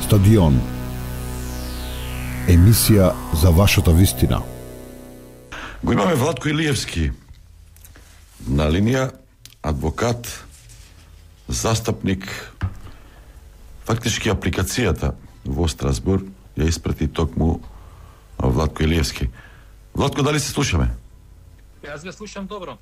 Стадион. Емисија за вашата вистина. Го имаме Владко Илиевски на линија, адвокат, застапник. Фактички апликацијата во Страсбур ја испрати токму Владко Илиевски. Владко, дали се слушаме? Јас ве слушам добро.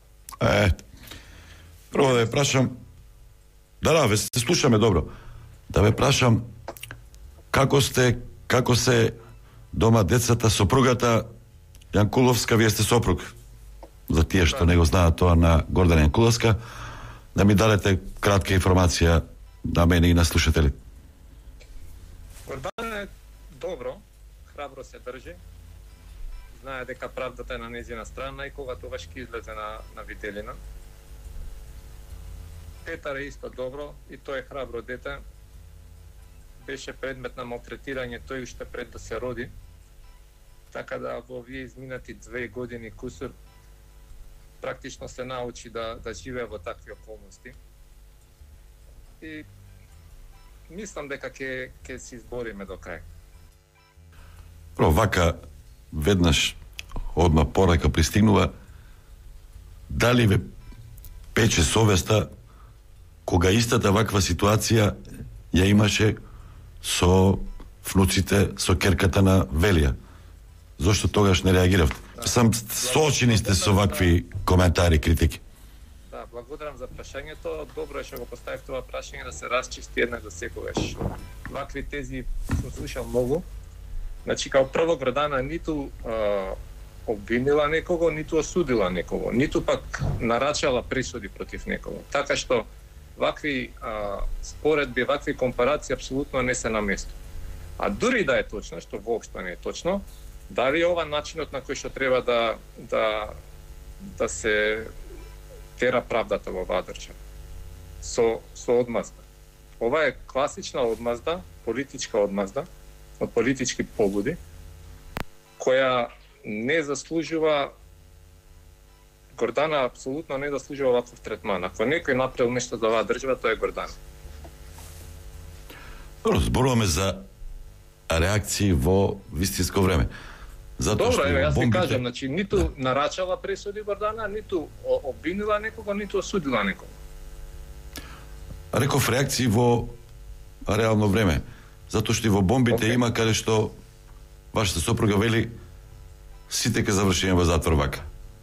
Прво да ве прашам... Да, ве се слушаме добро. Да ве прашам, како се дома децата, сопругата Јанкуловска, вие сте сопруг. За тие што не го знаат тоа на Гордана Јанкуловска, да ми дадете кратка информација на мене и на слушатели. Гордана е добро, храбро се држи. Знае дека правдата е на нејзина страна и кога тогаш ќе излезе на виделина. Петар е исто добро и тој е храбро дете. Беше предмет на малтретирање тој уште пред да се роди. Така да во овие изминати 2 години кусур практично се научи да живее во такви околности. И мислам дека ќе се избориме до крај. Вака веднаш одма порака пристигнува, дали ве пече совеста кога истата ваква ситуација ја имаше со внуците, со керката на Велија? Зошто тогаш не реагиравте? Сам соочени сте со вакви коментари, критики. Да, благодарам за прашањето. Добро е што го поставив тоа прашање да се расчисти еднаш за секогаш. Вакви тези сум слушал многу. Значи, као прво, Гордана ниту обвинила некого, ниту осудила некого, ниту пак нарачала присуди против некого. Така што вакви споредби, вакви компарации апсолутно не се на место. А дури да е точно, што воопшто не е точно, дали е ова начинот на кој што треба да се тера правдата во оваа држава? Со одмазда. Ова е класична одмазда, политичка одмазда, од политички побуди, која не заслужува, Гордана апсолутно не заслужува ваков третман. Ако некој направил нешто за оваа држава, тоа е Гордана. Зборуваме за реакции во вистинско време. Добро, јас ви кажам, значи, ниту нарачала пресуди Гордана, ниту обвинила некого, ниту осудила некого. Реков реакции во реално време. Затоа што и во бомбите има каде што вашата сопруга вели сите ќе завршиме во затвор вака.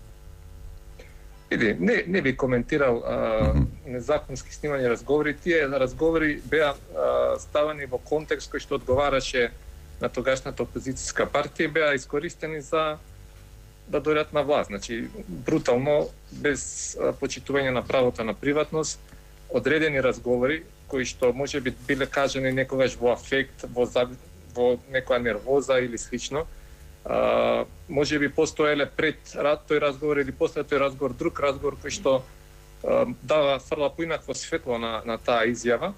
Иди, не би коментирал незаконски снимање разговори. Тие разговори беа ставани во контекст кој што одговараше на тогашната опозицијска партија, беа искористени за да дојдат на власт. Значи, брутално, без почитување на правото на приватност, одредени разговори кои што може би биле кажани некогаш во афект, во некоја нервоза или слично, може би постоеле пред тој разговор или после тој разговор друг разговор кој што дава фрла поинакво светло на таа изјава,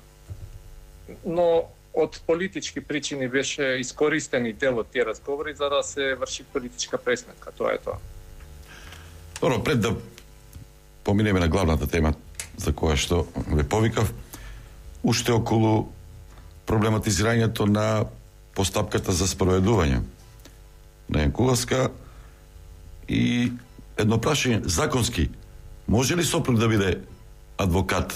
но од политички причини беше искористени дел од тие разговори за да се врши политичка пресметка. Тоа е тоа. Добро, пред да поминеме на главната тема за која што ве повикав, уште околу проблематизирањето на постапката за спроведување на Јанкуловска и едно прашање, законски, може ли сопруг да биде адвокат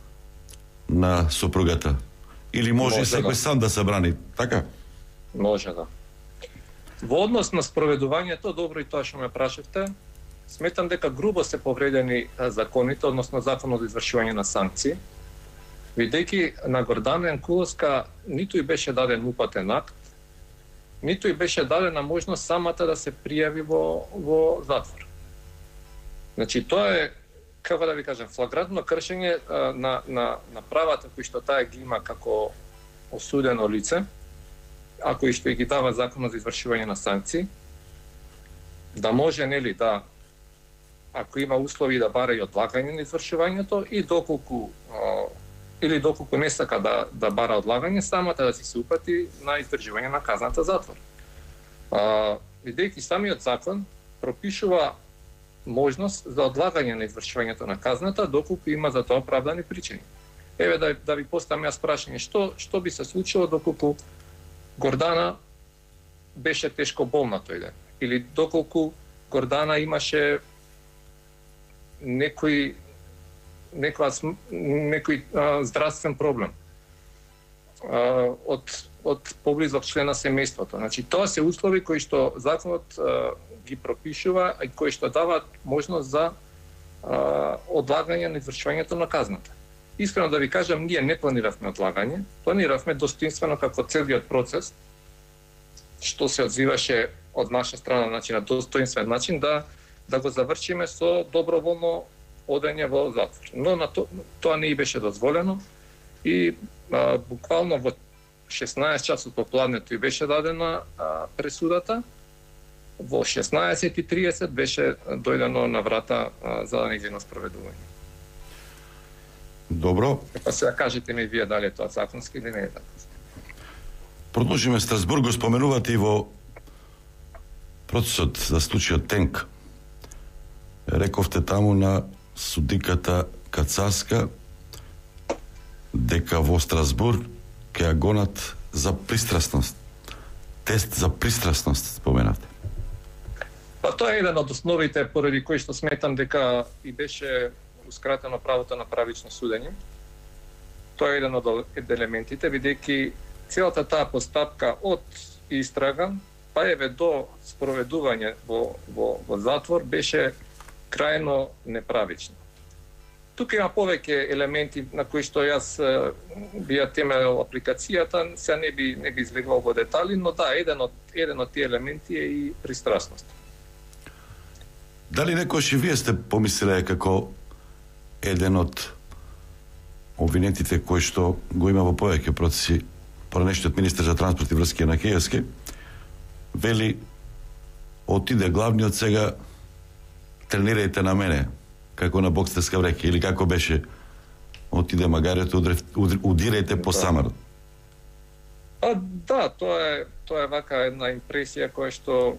на сопругата? Или може секој сам да се брани, така? Може да. Во однос на спроведувањето, добро и тоа што ме прашавте, сметам дека грубо се повредени законите, односно законот за извршување на санкции, бидејќи на Гордана Јанкуловска ниту и беше даден упатен акт, ниту и беше дадена можност самата да се пријави во затвор. Значи, тоа е, како да ви кажам, флагрантно кршење на правата кои што таа ги има како осудено лице, а кои што ги дава законот за извршување на санкции, да може, нели, да, ако има услови да бара и одлагање на извршувањето и доколку не сака да бара одлагање, самата да се упати на издржување на казната затвор. Бидејќи самиот закон пропишува можност за одлагање на извршувањето на казната доколку има за тоа оправдани причини. Еве да ви поставам јас прашање, што би се случило доколку Гордана беше тешко болна тој ден, или доколку Гордана имаше некој здравствен проблем од поблизок член на семејството. Значи, тоа се услови кои што законот ги пропишува и кои што даваат можност за одлагање на извршувањето на казната. Искрено да ви кажам, ние не планиравме одлагање, планиравме достоинствено како целиот процес, што се одвиваше од наша страна, значи на достоинствен начин, да го завршиме со доброволно одење во затвор. Но на тоа не и беше дозволено и буквално во 16 часот попладнето и беше дадена пресудата. Во 16:30 беше дојдено на врата за нејзино спроведување. Добро. Па сега кажете ми вие дали е тоа законски или не е така. Продолжиме Страсбург, го споменувате и во процесот за случајот Тенк. Рековте таму на судиката Кацаска дека во Страсбург ќе ја гонат за пристрасност. Тест за пристрасност споменавте. Па тоа е еден од основите поради кои што сметам дека и беше ускратено правото на правично судење. Тоа е еден од елементите, бидејќи целата таа постапка од истрага па еве до спроведување во затвор беше крајно неправично. Тука има повеќе елементи на кои што јас би ја темелел апликацијата, се не би излегувал во детали, но да, еден од тие елементи е и пристрасност. Дали некојаш и вие сте помислиле како еден од обвинетите кои што го има во повеќе процеси, поранешниот министер за транспорт и врски на Киевски, вели отиде главниот сега тренирајте на мене, како на бокстерска вреќа, или како беше, отиде магарието, удирајте по самар. Да, тоа е вака една импресија која што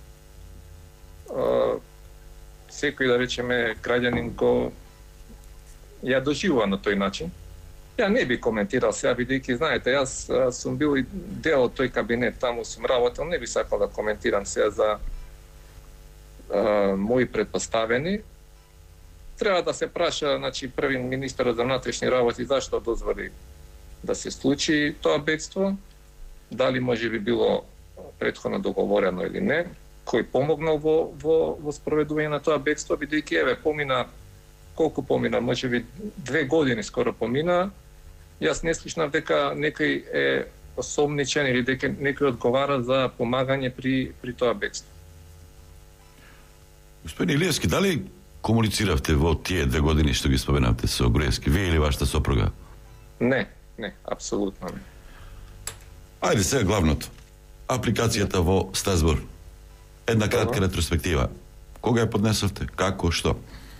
секој, да речеме, граѓанин го ја доживува на тој начин. Ја не би коментирал сега, бидејќи, знаете, јас сум бил и дел од тој кабинет, таму сум работел, не би сакал да коментирам сега за мои предпоставени. Треба да се праша, значи, први министерот за внатрешни работи зашто дозволи да се случи тоа бегство, дали може би било претходно договорено или не, кој помогнал во спроведување на тоа бегство, бидејќи еве колку помина, може би 2 години скоро помина, јас не слушнав дека некој е осомничен или дека некој одговара за помагање при тоа бегство. Господин Илиевски, дали комунициравте во тие 2 години што ги споменавте со Груевски, вие или вашата сопруга? Не, апсолутно не. Ајде сега главното. Апликацијата во Страсбург. Една кратка ретроспектива. Кога ја поднесовте? Како? Што?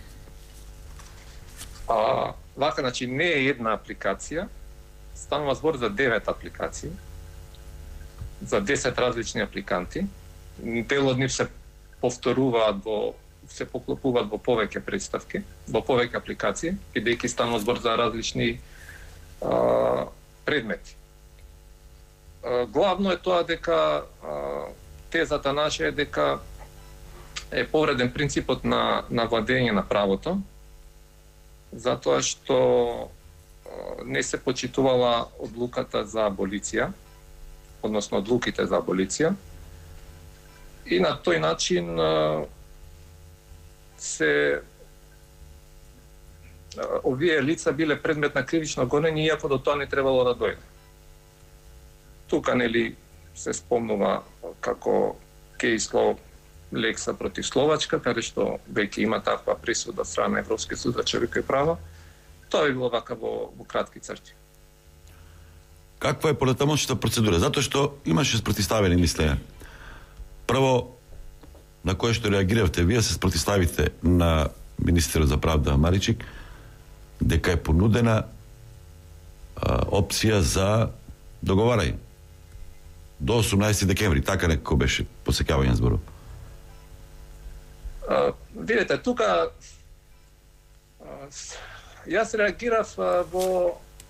Вака, значи, не е една апликација, станува збор за 9 апликации, за 10 различни апликанти. Дел од нив се повторуваат се поклопуваат во повеќе представки, во повеќе апликации, бидејќи станува збор за различни предмети. Главно е тоа дека тезата наша е дека е повреден принципот на владење на правото, затоа што не се почитувала одлуката за аболиција, односно одлуките за аболиција, и на тој начин овие лица биле предмет на кривично гонење, иако до тоа не требало да дојде. Тука, нели, се спомнува како кейсло Лекса против Словачка, каде што веќе има таква присуда од страна Европскиот суд за човекови права. Тоа би било вака во кратки црти. Каква е понатамошната процедура? Затоа што имаше спротивставени мислења. Прво, на кое што реагиравте, вие се спротивставите на министерот за правда Маричик, дека е понудена опција за договарање до 18 декември, така некако беше посеќавање зборов. Видете, тука јас реагирав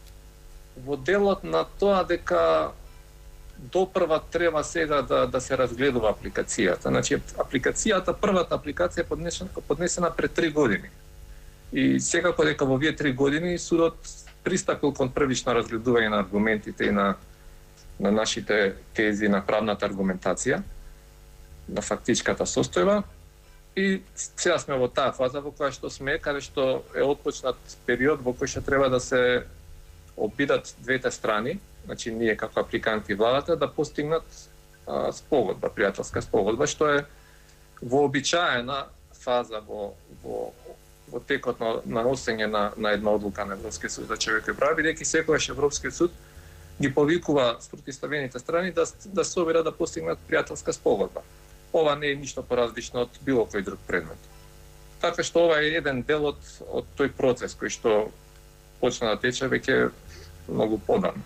во делот на тоа дека допрва треба сега да се разгледува апликацијата. Значи, првата апликација е поднесена пред 3 години. И секако дека во овие 3 години судот пристапил кон првично разгледување на аргументите и на нашите тези, на правната аргументација, на фактичката состојба. И сега сме во таа фаза во која што сме, каде што е отпочнат период во кој што треба да се обидат двете страни, значи ние како апликанти и владата, да постигнат спогодба, пријателска спогодба, што е вообичаена фаза во текот на носење на една одлука на Европскиот суд за човекови права, бидејќи секогаш Европскиот суд ги повикува спротивставените страни да се обидат да постигнат пријателска спогодба. Ова не е ништо поразлично од било кој друг предмет. Така што ова е еден дел од тој процес кој што почна да тече веќе многу подавно.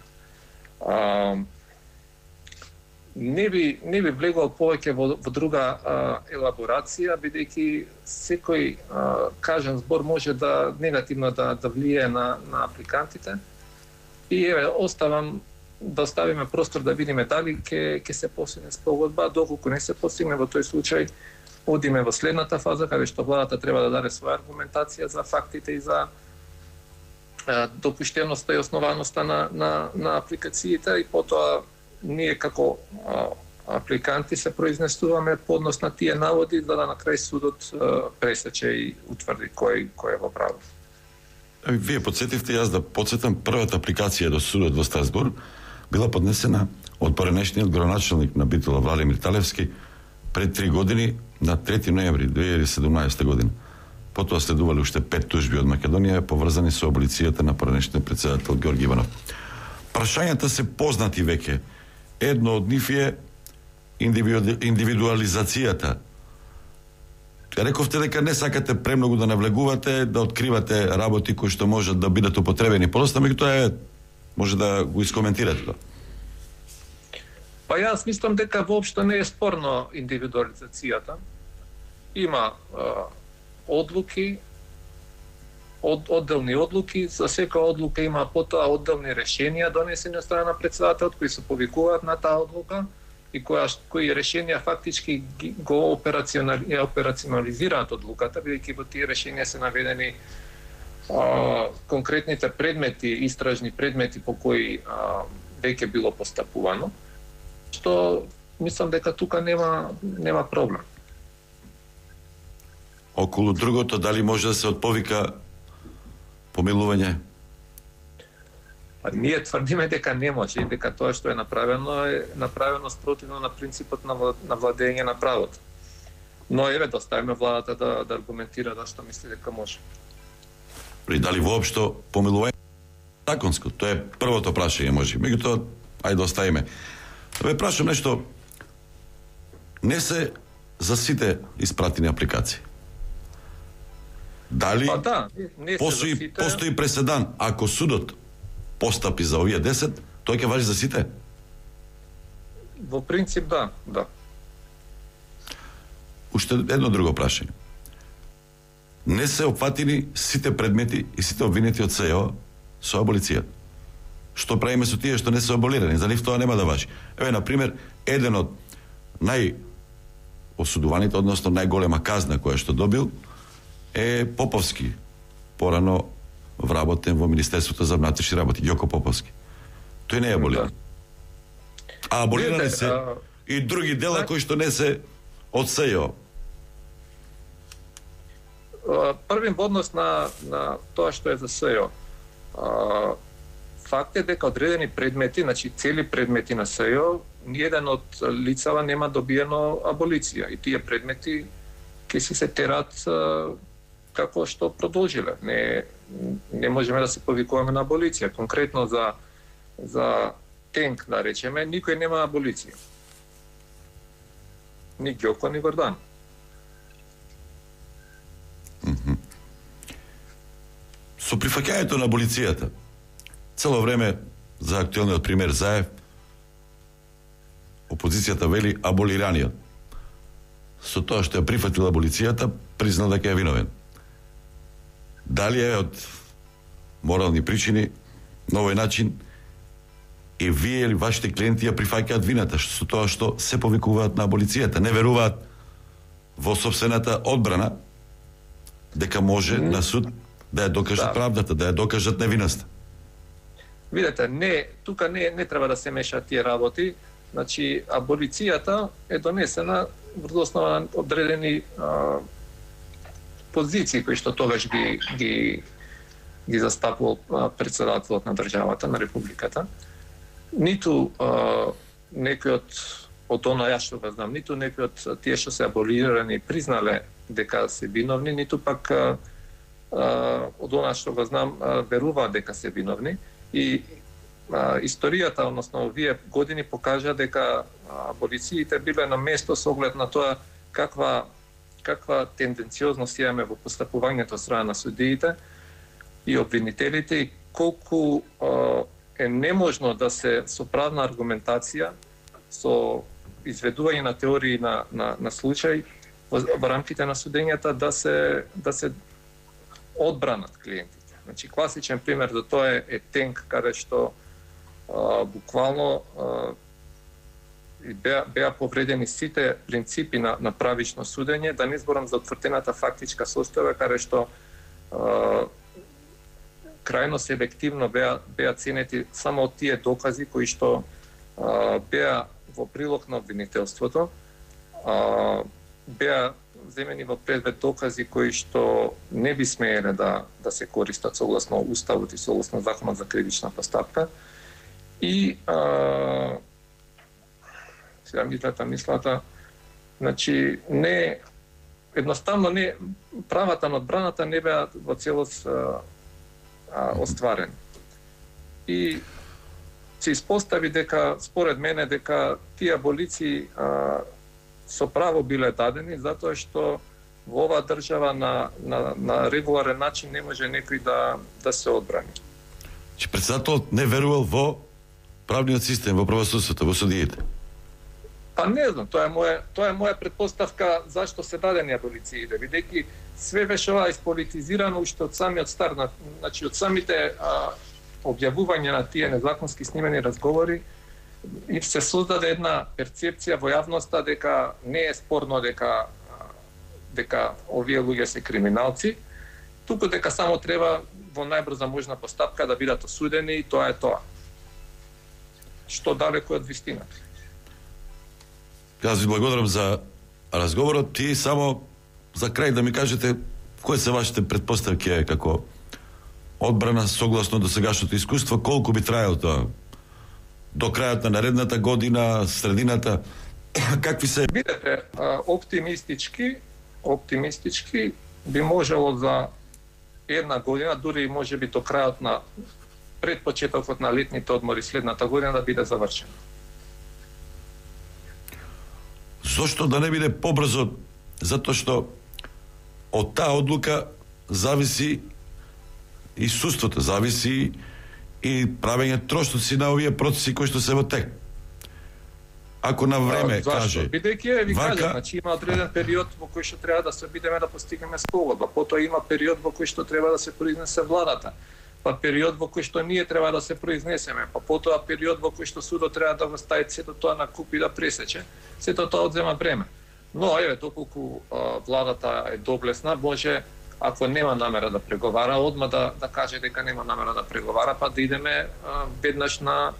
Не би влегол повеќе во друга елаборација, бидејќи секој кажан збор може да негативно да влијае на апликантите. И еве, да оставиме простор да видиме дали ќе се постигне спогодба, доколку не се постигне, во тој случај одиме во следната фаза, каде што владата треба да даде своја аргументација за фактите и за допуштеноста и основаноста на апликациите, и потоа ние како апликанти се произнесуваме по однос на тие наводи, да на крај судот пресече и утврди кој е во право. Вие подсетивте, јас да подсетам, првата апликација до судот во Страсбург била поднесена од поранешниот градоначелник на Битола Владимир Талевски пред 3 години на 3 ноември 2017 година. Потоа следували уште 5 тужби од Македонија поврзани со аболицијата на поранешниот претседател Ѓорги Иванов. Прашањата се познати веќе. Едно од нив е индивидуализацијата. Рековте дека не сакате премногу да навлегувате, да откривате работи кои што можат да бидат употребени. Просто меѓутоа може да го искоментирате тоа. Па јас мислам дека воопшто не е спорно индивидуализацијата. Има одлуки, одделни одлуки, за секоја одлука има потоа одделни решенија донесени од страна на претседателот кои се повикуваат на таа одлука и кои решенија фактички го операционализираат одлуката, бидејќи во тие решенија се наведени конкретните предмети, истражни предмети по кои веќе било постапувано, што мислам дека тука нема проблем. Околу другото, дали може да се отповика помилување? Ние тврдиме дека не може и дека тоа што е направено спротивно на принципот на владење на правото. Но еве да оставиме владата да аргументира што мисли дека може. И дали воопшто помилување законско? Тоа е првото прашање, може. Меѓутоа, ајде да оставиме. Ве прашам нешто. Не се за сите испратени апликации. Дали постои преседан, ако судот постапи за овие 10, тој ќе важи за сите? Во принцип да. Уште едно друго прашање. Не се опфатени сите предмети и сите обвинети од СЕО со аболицијата. Што правиме со тие што не се аболирани? За нив тоа нема да важи. Еве, например, еден од најосудуваните, односно најголема казна која што добил, е Поповски, порано вработен во Министерството за внатрешни работи, Ѓоко Поповски. Тој не е аболиран. А аболирани се и други дела кои што не се од СЕО. Првим во однос на тоа што е за СЕО. Факт е дека одредени предмети, значи цели предмети на СЕО, ниеден од лицава нема добиено аболиција и тие предмети ќе си се терат како што продолжиле. Не можеме да се повикуваме на аболиција. Конкретно за Тенк, да речеме, никој нема аболиција. Ни Ѓоко, ни Гордан. Со прифаќањето на аболицијата, цело време за актуелниот пример Заев, опозицијата вели аболираниот. Со тоа што ја прифатила аболицијата, признал дека е виновен. Дали е од морални причини, на овој начин и вие или вашите клиенти ја прифаќаат вината со тоа што се повикуваат на аболицијата, не веруваат во собствената одбрана дека може на суд да ја докажат правдата, да ја докажат невиноста. Видете, тука не треба да се мешаат тие работи. Значи, аболицијата е донесена врз основа на одредени позиции кои што тогаш ги застапувал председателот на државата, на републиката. Ниту некој од она јас што го знам, ниту некој од тие што се аболирани признале дека се виновни, ниту пак од она што го знам веруваат дека се виновни. И историјата, односно овие години покажа дека аболициите биле на место со оглед на тоа каква тенденциозност имаме во постапувањето од страна на судиите и обвинителите и колку е неможно да се со правна аргументација, со изведување на теории на случај во рамките на судењата да се одбранат клиентите. Значи класичен пример за тоа е Тенк, каде што буквално беа повредени сите принципи на правично судење, да не зборам за утврдената фактичка состојба, каде што крајно селективно беа ценети само од тие докази кои што беа во прилог на обвинителството, беа земени во предвид докази кои што не би смееле да се користат согласно Уставот и согласно Законот за кривична постапка. И сега мислата, значи едноставно правата на одбраната не беа во целост остварени. И се испостави дека, според мене, дека тие аболиции со право биле дадени, затоа што во оваа држава на регуларен начин не може некој да се одбрани. Че председателот не верувал во правниот систем, во правосудството, во судиите? Па не знам, тоа е моја предпоставка зашто се дадени аболициите, бидејќи све беше ова исполитизирано уште од самиот старт, значи од самите објавување на тие незаконски снимени разговори и се создаде една перцепција во јавноста дека не е спорно дека овие луѓе се криминалци, туку дека само треба во најбрза можна постапка да бидат осудени и тоа е тоа. Што далеко од вистината. Јас ви благодарам за разговорот. Ти само за крај да ми кажете кои се вашите предпоставки како одбрана согласно досегашното искуство, колку би траело тоа? До крајот на наредната година, средината, какви се? Видете, оптимистички би можело за една година, дури може би до крајот на пред почетокот на летните одмори следната година да биде завршено. Зошто да не биде побрзо? Затоа што од таа одлука зависи и судството, зависи и правење троштоци на овие процеси кои што се во тек. Ако на време каже... Бидејќи ви кажа, значи има одреден период во кој што треба да се обидеме да постигнеме спогодба, потоа има период во кој што треба да се произнесе владата, па период во кој што ние треба да се произнесеме, па потоа период во кој што судот треба да го стави сето тоа на куп и да пресече, сето тоа одзема време. Но еве доколку владата е доблесна, може ако нема намера да преговара, одма да каже дека нема намера да преговара, па да идеме веднаш на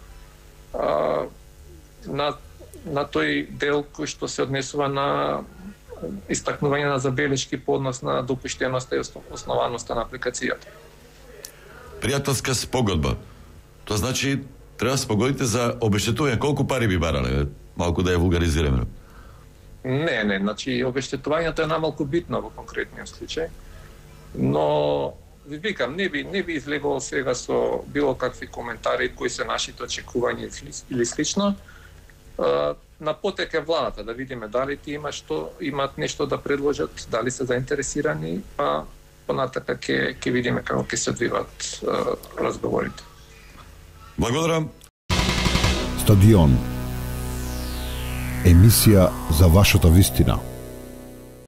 тој дел кој што се однесува на истакнување на забелешки по однос на допуштеноста и основаноста на апликацијата. Пријателска спогодба. Тоа значи треба да спогодите за обештетување. Колку пари би барале? Малку да ја вулгаризираме. Не, значи обештетувањето е намалку битно во конкретниот случај, но ви викам, не би излегувал сега со било какви коментари кои се нашите очекувања или слично. На потек е владата да видиме дали ти имаат нешто да предложат, дали се заинтересирани, па понатака ќе видиме како ќе се одвиваат разговорите. Благодарам. Стадион. Емисија за вашата вистина.